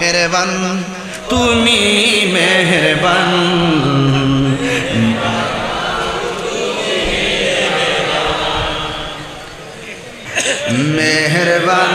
মেহেরবান তুমি মেহেরবান মেহেরবান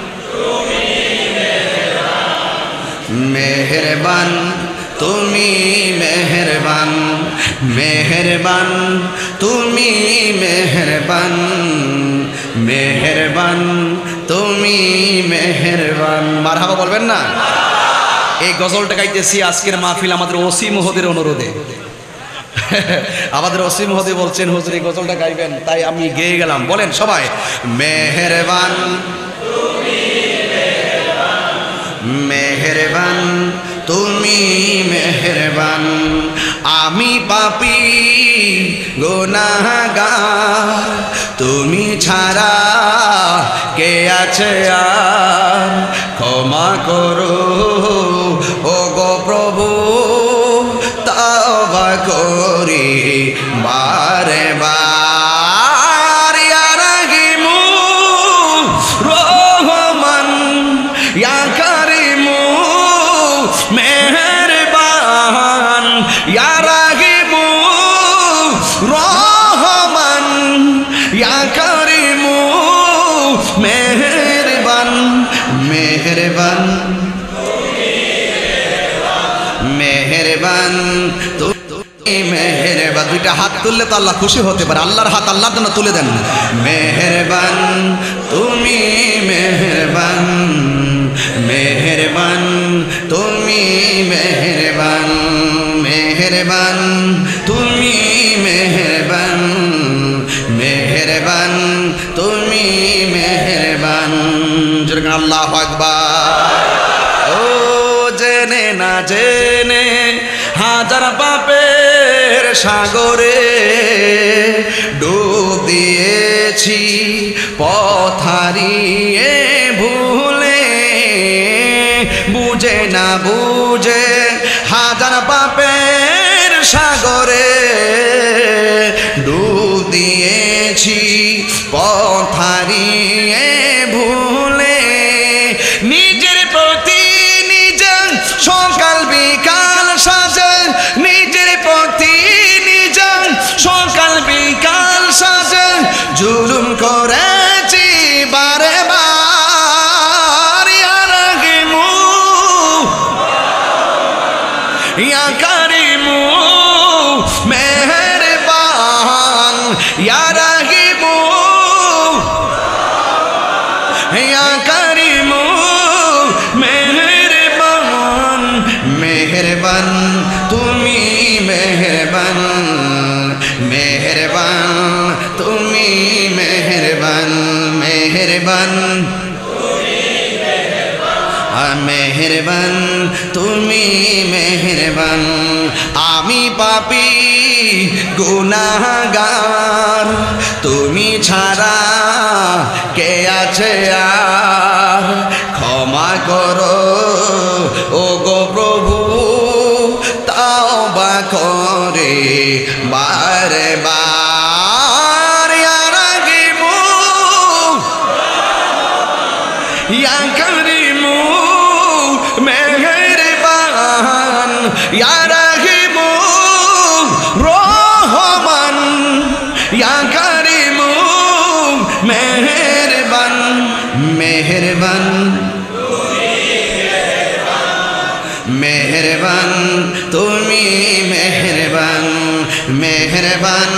মেহেরবান তুমি মেহেরবান মেহেরবান তুমি মেহেরবান মেহেরবান তুমি মেহেরবান মারহাবা বলবেন না। এই গজলটা গাইতেছি আজকের মাহফিল আমাদের ওসি মহোদয়ের অনুরোধে। আমাদের ওসি মহোদয় বলছেন হুজুর এই গজলটা গাইবেন, তাই আমি গেয়ে গেলাম। বলেন সবাই, মেহেরবান মেহেরবান তুমি মেহেরবান আমি পাপী গুনাহগার তুমি ছাড়া কে আছে আর ক্ষমা করো ও গো প্রভু তওবা করি বারে বার ইয়া রাহিমু রহমান ইয়া কারিমু মেহেরবান ইয়া রাহিমু রহমান ইয়া কারিমু মেহেরবান মেহেরবান মেহেরবান তুমি মেহেরবান। দুইটা হাত তুললে তো আল্লাহ খুশি হতে পারে। আল্লাহর হাত আল্লাহর জন্য তুলে দেন। মেহেরবান তুমি মেহেরবান মেহেরবান তুমি মেহেরবান মেহেরবান তুমি মেহেরবান মেহেরবান তুমি মেহেরবান। যেরকম আল্লাহু আকবার। ও জেনে না জেনে হাজার পাপের সাগরে ডুব দিয়েছি পথ হারিয়ে ভুলে বুঝে না বুঝে হাজার পাপের সাগরে ডুব দিয়েছি পথ হারিয়ে ভুলে নিজের প্রতি নিজের সকাল বিকাল সাজে নিজের প্রতি নিজের সকাল বিকাল সাজে জুলুম করেছি বারে বার ইয়া রাহিমু ইয়া কারিমু মেহেরবান ইয়া রাহিমু ইয়া কারিমু মেহেরবান মেহেরবান তুমি মেহেরবান মেহেরবান তুমি মেহেরবান মেহেরবান মেহেরবান তুমি মেহেরবান আমি পাপী গুনাহগার তুমি ছাড়া কে আছে আর ক্ষমা করো ও গো প্রভু তওবা করে বারে বার ইয়া রাহিমু ইয়া কারিমু মেহেরবান ইয়া রাহিমু রহমান ইয়া কারিমু মেহেরবান মেহেরবান মেহেরবান তুমি মেহেরবান মেহেরবান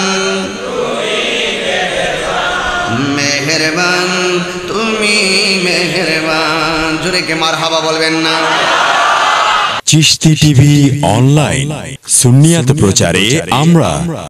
মেহেরবান তুমি মেহেরবান। জোরে কে মারহাবা বলবেন না। চিশতি টিভি অনলাইন সুন্নিয়াত প্রচারে আমরা।